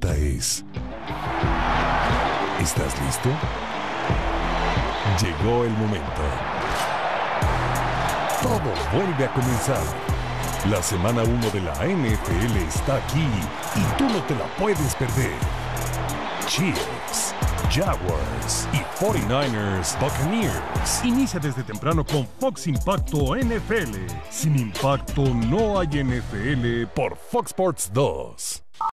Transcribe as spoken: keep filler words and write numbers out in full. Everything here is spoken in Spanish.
pregunta es: ¿estás listo? Llegó el momento. Todo vuelve a comenzar. La semana uno de la N F L está aquí y tú no te la puedes perder. Chiefs, Jaguars y cuarenta y nueve ers Buccaneers. Inicia desde temprano con Fox Impacto N F L. Sin impacto no hay N F L por Fox Sports dos.